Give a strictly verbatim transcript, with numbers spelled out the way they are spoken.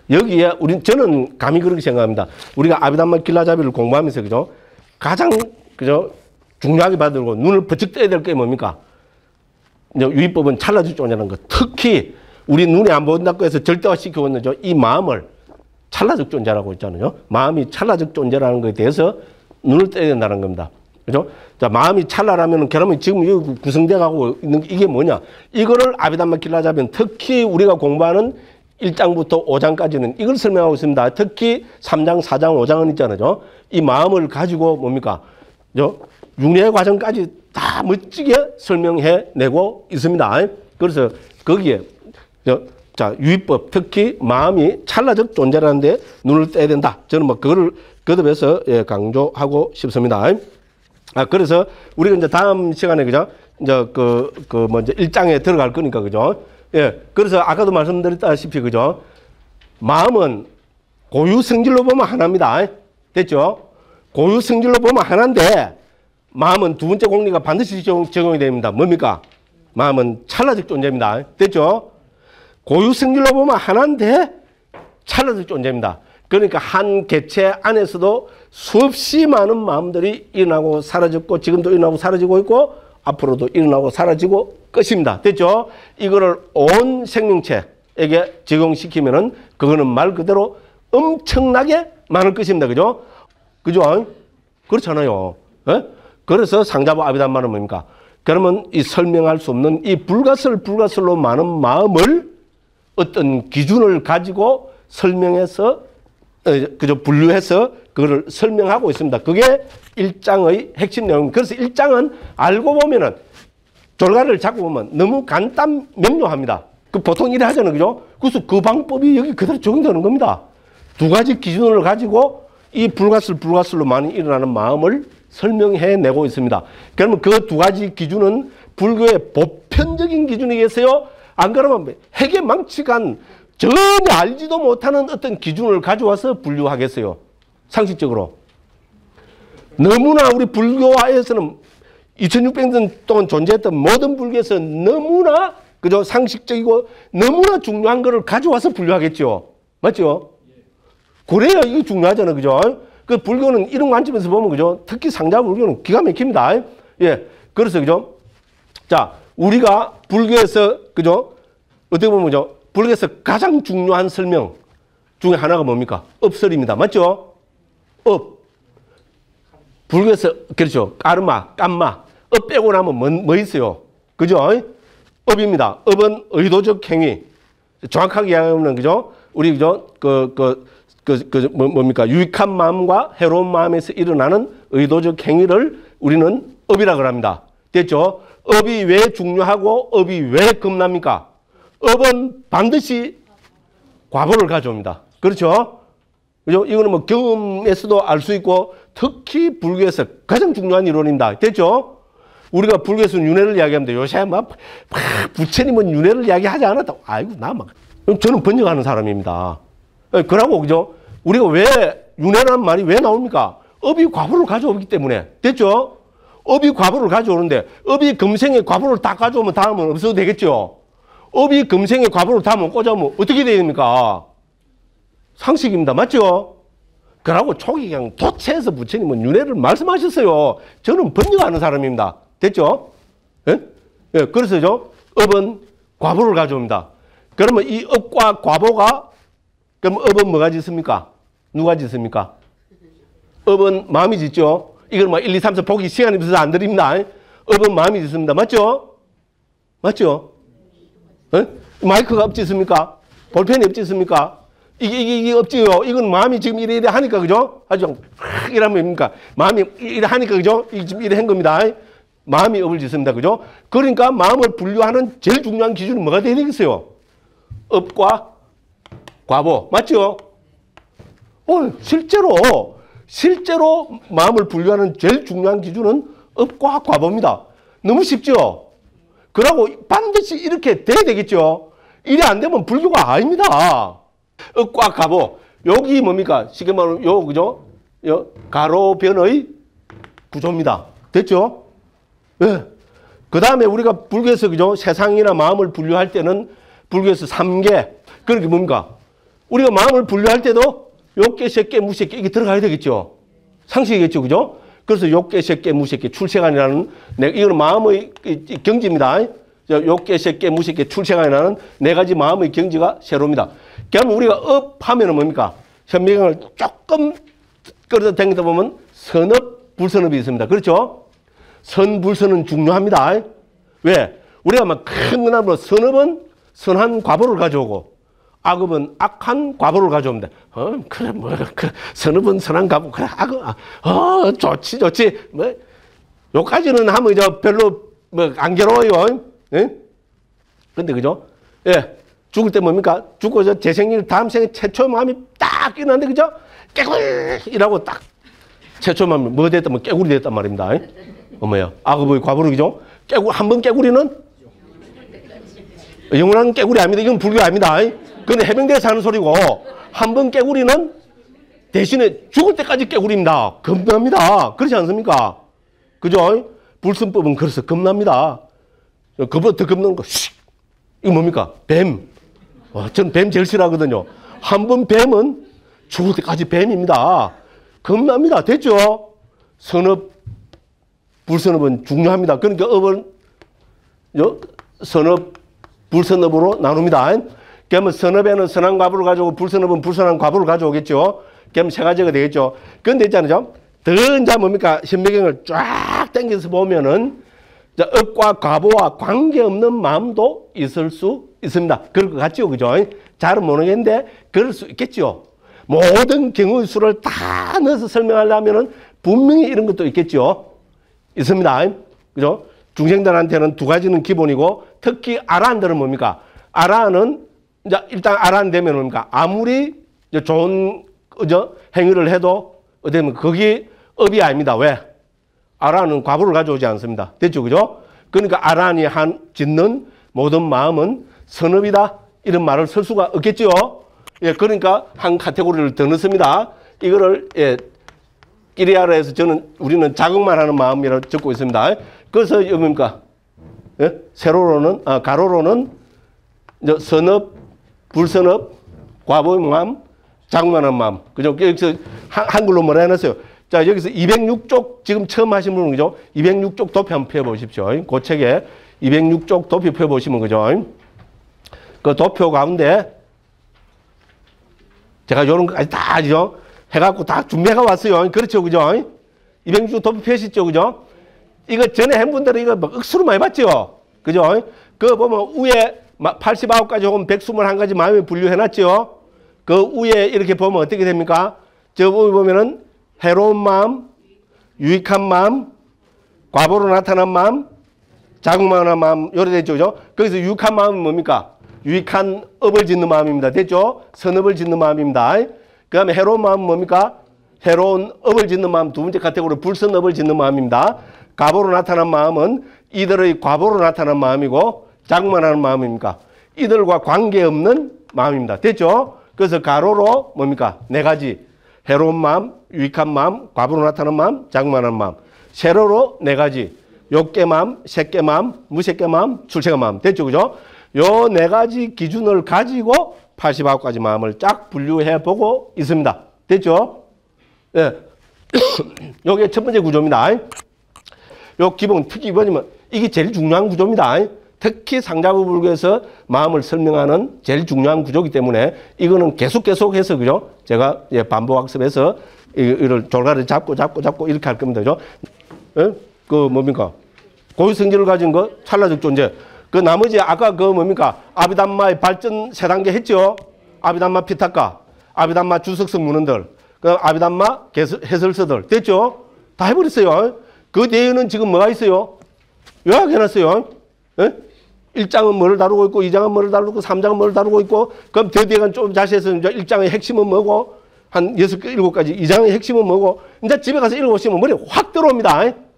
여기에 우리 저는 감히 그렇게 생각합니다. 우리가 아비담마 길라잡이를 공부하면서 그죠? 가장 그죠? 중요하게 받들고 눈을 번쩍 떼야 될 게 뭡니까? 유의법은 찰나적 존재라는 것. 특히 우리 눈에 안 보인다고 해서 절대화 시켜오는 이 마음을 찰나적 존재라고 있잖아요. 마음이 찰나적 존재라는 것에 대해서 눈을 떼야 된다는 겁니다. 그죠? 자, 마음이 찰나라면, 그러면 지금 이 구성되어 가고 있는 이게 뭐냐? 이거를 아비담마 길라잡이는 특히 우리가 공부하는 일 장부터 오 장까지는 이걸 설명하고 있습니다. 특히 삼 장, 사 장, 오 장은 있잖아요. 이 마음을 가지고 뭡니까? 윤회 과정까지 다 멋지게 설명해 내고 있습니다. 그래서 거기에 자, 유의법, 특히 마음이 찰나적 존재라는 데 눈을 떼야 된다. 저는 뭐 그거를 거듭해서 예, 강조하고 싶습니다. 아, 그래서 우리가 이제 다음 시간에 그죠? 이제 그, 그, 뭐 이제 일 장에 들어갈 거니까 그죠? 예. 그래서 아까도 말씀드렸다시피 그죠? 마음은 고유 성질로 보면 하나입니다. 됐죠? 고유 성질로 보면 하나인데 마음은 두 번째 공리가 반드시 적용이 됩니다. 뭡니까? 마음은 찰나적 존재입니다. 됐죠? 고유 성질로 보면 하나인데 찰나적 존재입니다. 그러니까 한 개체 안에서도 수없이 많은 마음들이 일어나고 사라졌고 지금도 일어나고 사라지고 있고 앞으로도 일어나고 사라지고 끝입니다. 됐죠? 이거를 온 생명체에게 적용시키면은 그거는 말 그대로 엄청나게 많을 것입니다. 그죠? 그죠? 그렇잖아요. 예? 그래서 상자부 아비담마는 뭡니까? 그러면 이 설명할 수 없는 이 불가설 불가설로 많은 마음을 어떤 기준을 가지고 설명해서 그저 분류해서 그거를 설명하고 있습니다. 그게 일 장의 핵심 내용. 그래서 일 장은 알고 보면은 졸가를 잡고 보면 너무 간단 명료합니다. 그 보통 이래 하잖아요. 그죠? 그래서 그 방법이 여기 그대로 적용되는 겁니다. 두 가지 기준을 가지고 이 불가설 불가설로 많이 일어나는 마음을 설명해 내고 있습니다. 그러면 그 두 가지 기준은 불교의 보편적인 기준이겠어요? 안 그러면 핵의 망치간 전혀 알지도 못하는 어떤 기준을 가져와서 분류하겠어요. 상식적으로. 너무나 우리 불교화에서는 이천육백 년 동안 존재했던 모든 불교에서 너무나 그저 상식적이고 너무나 중요한 거를 가져와서 분류하겠죠. 맞죠? 그래야 이게 중요하잖아요. 그죠? 그 불교는 이런 관점에서 보면 그죠? 특히 상자 불교는 기가 막힙니다. 예. 그래서 그죠? 자, 우리가 불교에서 그죠? 어떻게 보면 그죠? 불교에서 가장 중요한 설명 중에 하나가 뭡니까? 업설입니다. 맞죠? 업. 불교에서 그렇죠. 까르마, 깜마. 업 빼고 나면 뭐, 뭐 있어요? 그죠? 업입니다. 업은 의도적 행위. 정확하게 이야기하면 그죠? 우리 그죠? 그, 그, 그, 그, 뭐, 뭡니까? 유익한 마음과 해로운 마음에서 일어나는 의도적 행위를 우리는 업이라고 합니다. 됐죠? 업이 왜 중요하고 업이 왜 겁납니까? 업은 반드시 과보를 가져옵니다. 그렇죠? 그죠? 이거는 뭐 경험에서도 알 수 있고 특히 불교에서 가장 중요한 이론입니다. 됐죠? 우리가 불교에서 윤회를 이야기합니다. 요새 막, 막 부처님은 윤회를 이야기하지 않았다. 아이고, 나 막. 저는 번역하는 사람입니다. 그러고, 그죠? 우리가 왜, 윤회라는 말이 왜 나옵니까? 업이 과보를 가져오기 때문에. 됐죠? 업이 과보를 가져오는데, 업이 금생에 과보를 다 가져오면 다음은 없어도 되겠죠? 업이 금생에 과보를 다 못 꽂아오면 어떻게 돼야 됩니까? 상식입니다. 맞죠? 그러고 초기 그냥 도체에서 부처님은 윤회를 말씀하셨어요. 저는 번역하는 사람입니다. 됐죠? 예? 예, 그래서죠. 업은 과보를 가져옵니다. 그러면 이 업과 과보가, 그럼 업은 뭐가 짓습니까? 누가 짓습니까? 업은 마음이 짓죠? 이걸 뭐 일, 이, 삼, 사 보기 시간이 없어서 안 드립니다. 업은 마음이 짓습니다. 맞죠? 맞죠? 예? 마이크가 없지 있습니까? 볼펜이 없지 있습니까? 이게, 이게, 이게 없지요. 이건 마음이 지금 이래, 이래 하니까, 그죠? 아주, 이러면 뭡니까? 마음이 이래 하니까, 그죠? 이게 지금 이래 한 겁니다. 마음이 업을 짓습니다. 그죠? 그러니까 마음을 분류하는 제일 중요한 기준은 뭐가 되야 되겠어요? 업과 과보. 맞죠? 어, 실제로, 실제로 마음을 분류하는 제일 중요한 기준은 업과 과보입니다. 너무 쉽죠? 그러고 반드시 이렇게 돼야 되겠죠? 이래 안 되면 불교가 아닙니다. 업과 과보. 여기 뭡니까? 쉽게 말하면 요, 그죠? 요, 가로변의 구조입니다. 됐죠? 예. 그 다음에 우리가 불교에서, 그죠? 세상이나 마음을 분류할 때는 불교에서 삼 개. 그게 뭡니까? 우리가 마음을 분류할 때도 욕계, 색계, 무색계 이게 들어가야 되겠죠. 상식이겠죠. 그죠? 그래서 욕계, 색계, 무색계, 출생관이라는 이거는 마음의 경지입니다. 욕계, 색계, 무색계, 출생관이라는 네 가지 마음의 경지가 세로입니다. 그러면 우리가 업 하면은 뭡니까? 현미경을 조금 끌어다 당기다 보면 선업, 불선업이 있습니다. 그렇죠? 선, 불선은 중요합니다. 왜? 우리가 막 큰 거나무 선업은 선한 과보를 가져오고 악업은 악한 과보를 가져옵니다. 어, 그래, 뭐, 그, 선업은 선한 과보, 그래, 악업, 어, 좋지, 좋지. 뭐, 요까지는 하면 저 별로, 뭐, 안 괴로워요. 예? 근데, 그죠? 예. 죽을 때 뭡니까? 죽고 저 재생일 다음 생에 최초 마음이 딱 일어났는데, 그죠? 깨구리! 이라고 딱, 최초 마음이 뭐 됐다, 뭐, 깨구리 됐단 말입니다. 어머야. 악업의 과보를, 그죠? 깨구, 한 번 깨구리는? 영원한 깨구리 아닙니다. 이건 불교 아닙니다. 그건 해병대에서 하는 소리고, 한 번 깨구리는 대신에 죽을 때까지 깨구리입니다. 겁납니다. 그렇지 않습니까? 그죠? 불선법은 그래서 겁납니다. 그보다 더 겁나는 거, 슉! 이거 뭡니까? 뱀. 와, 전 뱀 제일 싫어하거든요. 한 번 뱀은 죽을 때까지 뱀입니다. 겁납니다. 됐죠? 선업, 불선업은 중요합니다. 그러니까 업은 선업, 불선업으로 나눕니다. 그러면 선업에는 선한 과부를 가져오고 불선업은 불선한 과부를 가져오겠죠. 그러면 세 가지가 되겠죠. 그런데 있잖아요. 더 이제 뭡니까? 현미경을 쫙 당겨서 보면은 업과 과보와 관계없는 마음도 있을 수 있습니다. 그럴 것 같죠. 그죠? 잘은 모르겠는데 그럴 수 있겠죠. 모든 경우의 수를 다 넣어서 설명하려면은 분명히 이런 것도 있겠죠. 있습니다. 그죠? 중생들한테는 두 가지는 기본이고 특히 아라한들은 뭡니까? 아라한은 이제 일단 아라한 되면 뭡니까? 아무리 좋은 그죠? 행위를 해도 어쩌면 그게 업이 아닙니다. 왜? 아라한은 과보를 가져오지 않습니다. 됐죠? 그죠? 그러니까 아라한이 한 짓는 모든 마음은 선업이다. 이런 말을 쓸 수가 없겠죠? 예, 그러니까 한 카테고리를 더 넣습니다. 이거를 예, 끼리아라에서 저는 우리는 자극만 하는 마음이라고 적고 있습니다. 그래서 뭡니까? 예? 세로로는 아, 가로로는 이제 선업, 불선업, 과보의 마음, 자극만한 마음. 그죠? 여기서 한, 한글로 뭐라 해놨어요? 자, 여기서 이백육 쪽 지금 처음 하신 분은 그죠? 이백육 쪽 도표 한번 펴보십시오. 그 책에 이백육 쪽 도표 펴보시면 그죠? 그 도표 가운데 제가 요런 거까지 다 하죠? 해갖고 다 준비해가 왔어요. 그렇죠. 그죠? 이백육 쪽 도표 펴시죠. 그죠? 이거 전에 한 분들은 이거 막 억수로 많이 봤죠? 그죠? 그거 보면 위에 팔십구 가지 혹은 백이십일 가지 마음이 분류해놨죠? 그 위에 이렇게 보면 어떻게 됩니까? 저 위에 보면은 해로운 마음, 유익한 마음, 과보로 나타난 마음, 자극만한 마음, 요래 됐죠. 그죠? 거기서 유익한 마음은 뭡니까? 유익한 업을 짓는 마음입니다. 됐죠? 선업을 짓는 마음입니다. 그 다음에 해로운 마음은 뭡니까? 해로운 업을 짓는 마음, 두 번째 카테고리 불선업을 짓는 마음입니다. 과보로 나타난 마음은 이들의 과보로 나타난 마음이고 자극만하는 마음입니까? 이들과 관계없는 마음입니다. 됐죠? 그래서 가로로 뭡니까? 네 가지. 해로운 마음, 유익한 마음, 과부로 나타나는 마음, 자극만한 마음. 세로로 네 가지. 욕계 마음, 색계 마음, 무색계 마음, 출생의 마음. 됐죠? 그죠? 요 네 가지 기준을 가지고 팔십구 가지 마음을 쫙 분류해 보고 있습니다. 됐죠? 예. 요게 첫 번째 구조입니다. 요 기본 특히 뭐냐면 이게 제일 중요한 구조입니다. 특히 상자부 불교에서 마음을 설명하는 제일 중요한 구조이기 때문에 이거는 계속 계속해서 그죠? 제가 예, 반복 학습해서 이를 졸가를 잡고 잡고 잡고 이렇게 할 겁니다. 그죠? 예? 그 뭡니까? 고유 성질을 가진 거 찰나적 존재. 그 나머지 아까 그 뭡니까? 아비담마의 발전 세 단계 했죠? 아비담마 피타카, 아비담마 주석성 문헌들, 그 아비담마 해설서들 됐죠? 다 해버렸어요. 그 뒤에는 지금 뭐가 있어요? 요약해놨어요. 예? 일 장은 뭐를 다루고 있고, 이 장은 뭐를 다루고, 삼 장은 뭐를 다루고 있고, 그럼 더 뒤에는 좀 자세해서 이제 일 장의 핵심은 뭐고, 한 여섯 개, 일곱 가지, 이 장의 핵심은 뭐고, 이제 집에 가서 읽어보시면 머리에 확 들어옵니다.